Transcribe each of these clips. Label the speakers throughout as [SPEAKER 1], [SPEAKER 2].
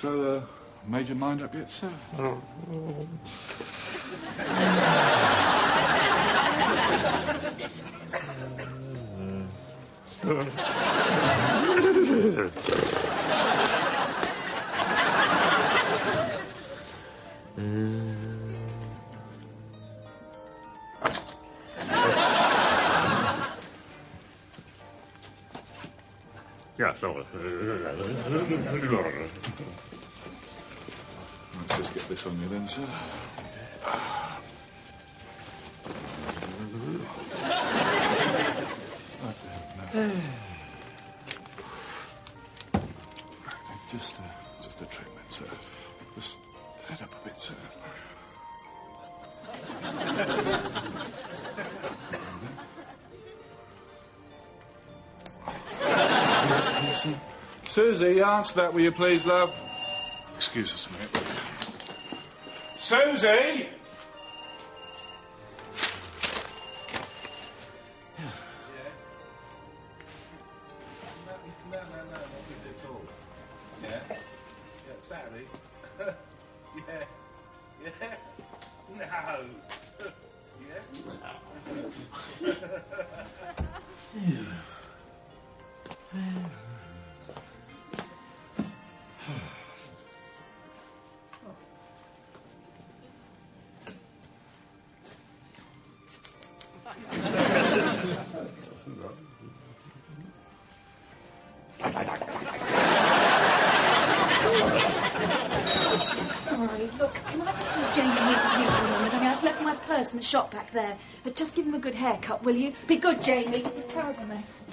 [SPEAKER 1] So, made your mind up yet, sir?
[SPEAKER 2] Yeah, so...
[SPEAKER 1] Let's just get this on you then, sir. Just a treatment, sir. Just head up a bit, sir. Susie, answer that, will you please, love? Excuse us a minute. Susie!
[SPEAKER 3] No, not busy at all. Yeah? Yeah, Saturday? Yeah. Yeah? No. Yeah?
[SPEAKER 4] Sorry, look, can I just leave Jamie here with you for a moment? I mean, I've left my purse in the shop back there. But just give him a good haircut, will you? Be good, Jamie. It's a terrible mess.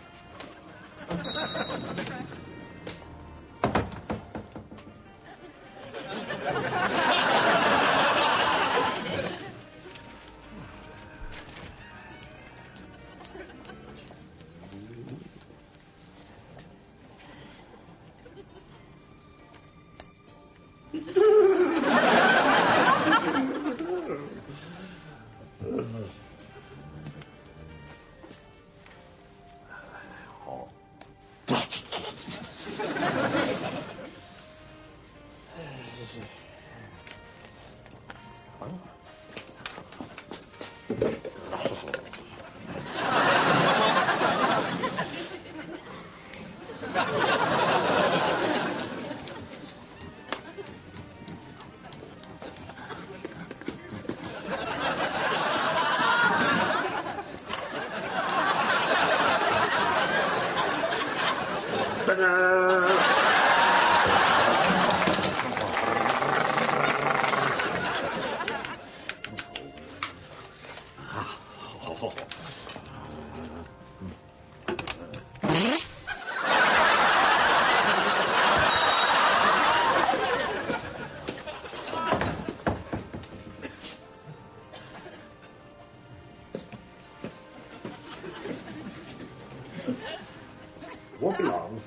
[SPEAKER 2] Walk along.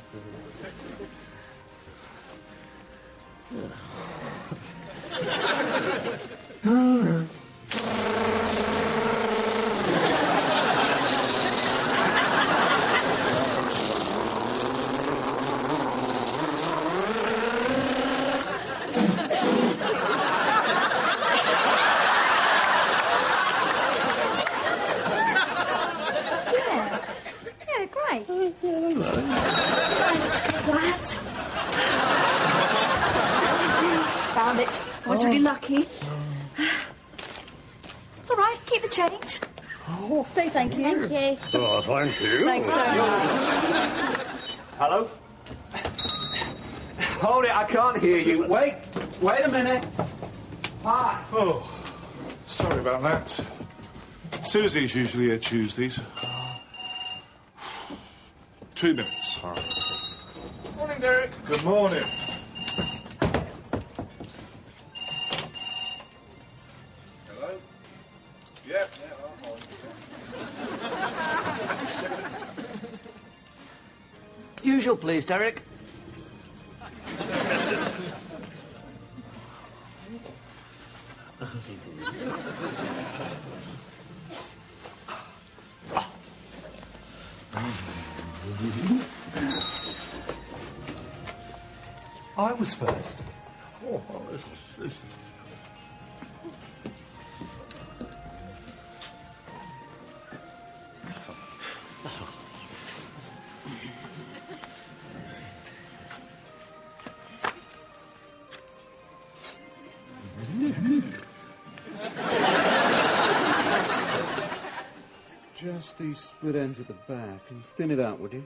[SPEAKER 4] Yeah, great. Thanks for that. Found it. I was really lucky. It's all right. Keep the change. Oh, say thank you.
[SPEAKER 5] Thank you.
[SPEAKER 2] Oh, thank you.
[SPEAKER 4] Thanks so much.
[SPEAKER 3] Hello? Hold it, I can't hear you. Wait a minute. Hi.
[SPEAKER 1] Oh, sorry about that. Susie's usually here Tuesdays. 2 minutes.
[SPEAKER 3] Morning, Derek.
[SPEAKER 1] Good morning.
[SPEAKER 3] Hello? Yeah, I'm on.
[SPEAKER 6] Usual, please, Derek.
[SPEAKER 3] I was first.
[SPEAKER 2] Oh, this is...
[SPEAKER 5] Just these split ends at the back and thin it out, would you?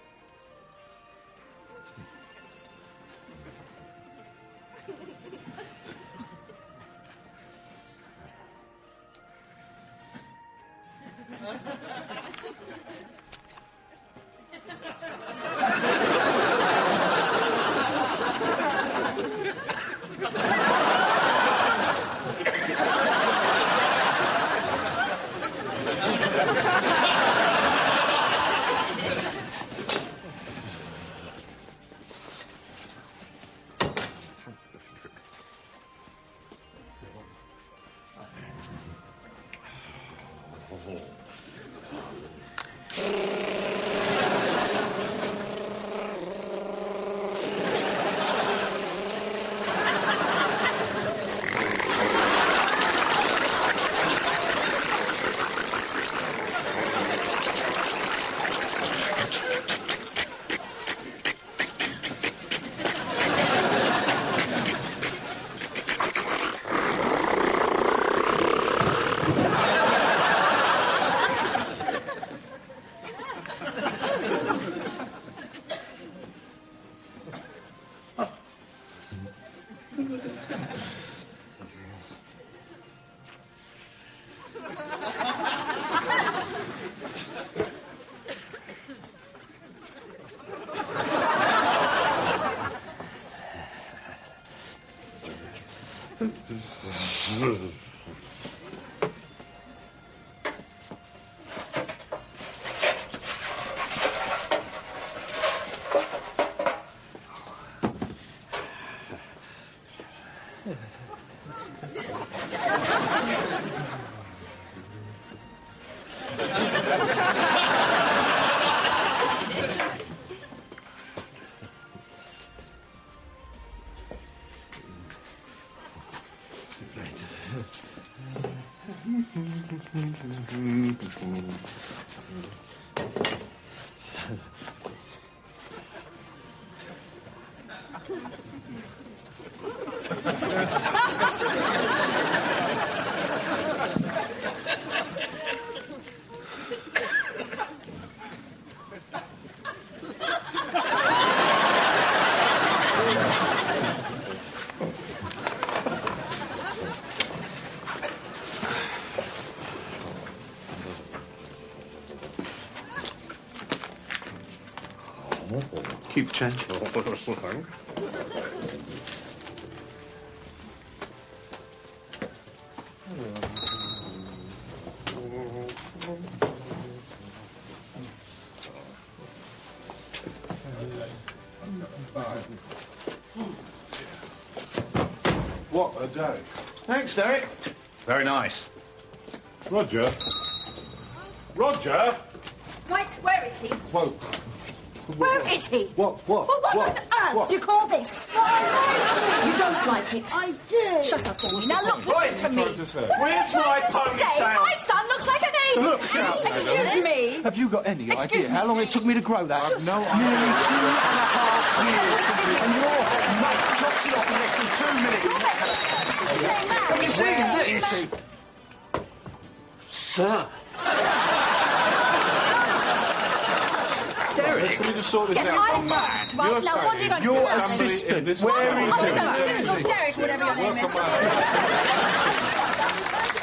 [SPEAKER 5] Keep change.
[SPEAKER 1] What a day.
[SPEAKER 5] Thanks, Derek.
[SPEAKER 2] Very nice.
[SPEAKER 1] Roger. Roger!
[SPEAKER 4] Right, where is he?
[SPEAKER 1] Whoa.
[SPEAKER 4] Where is he?
[SPEAKER 1] What?
[SPEAKER 4] Well, what on earth
[SPEAKER 1] What?
[SPEAKER 4] do you call this? You don't like it.
[SPEAKER 6] I do.
[SPEAKER 4] Shut up, Jamie. Now look,
[SPEAKER 1] What
[SPEAKER 4] listen
[SPEAKER 1] are
[SPEAKER 4] to
[SPEAKER 1] you
[SPEAKER 4] me.
[SPEAKER 1] trying to say?
[SPEAKER 4] What
[SPEAKER 1] Where's
[SPEAKER 4] am I
[SPEAKER 1] my
[SPEAKER 4] trying to say?
[SPEAKER 1] ponytail?
[SPEAKER 4] My son looks like an ape.
[SPEAKER 1] Look out, madam.
[SPEAKER 4] Excuse me.
[SPEAKER 3] Have you got any
[SPEAKER 4] Excuse
[SPEAKER 3] idea
[SPEAKER 4] me.
[SPEAKER 3] how long it took me to grow that?
[SPEAKER 1] I've no
[SPEAKER 3] Nearly
[SPEAKER 1] idea.
[SPEAKER 3] 2.5 years. And your mate chops it off in less than 2 minutes. Have you seen this? Sir.
[SPEAKER 1] Derek, can we just sort this
[SPEAKER 4] Yes,
[SPEAKER 1] out?
[SPEAKER 4] I'm first. Right,
[SPEAKER 1] You're
[SPEAKER 4] now what are you going to do?
[SPEAKER 3] Your
[SPEAKER 4] about it?
[SPEAKER 3] assistant.
[SPEAKER 1] This
[SPEAKER 3] Where
[SPEAKER 4] What
[SPEAKER 3] is
[SPEAKER 4] are you
[SPEAKER 3] he?
[SPEAKER 4] going to do? Derek, whatever your name is.
[SPEAKER 1] Welcome back.